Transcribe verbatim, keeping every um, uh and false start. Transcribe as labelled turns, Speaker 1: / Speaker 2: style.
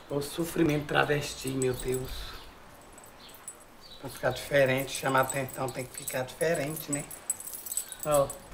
Speaker 1: O sofrimento travesti, meu Deus. Pra ficar diferente, chamar atenção, tem que ficar diferente, né? Ó.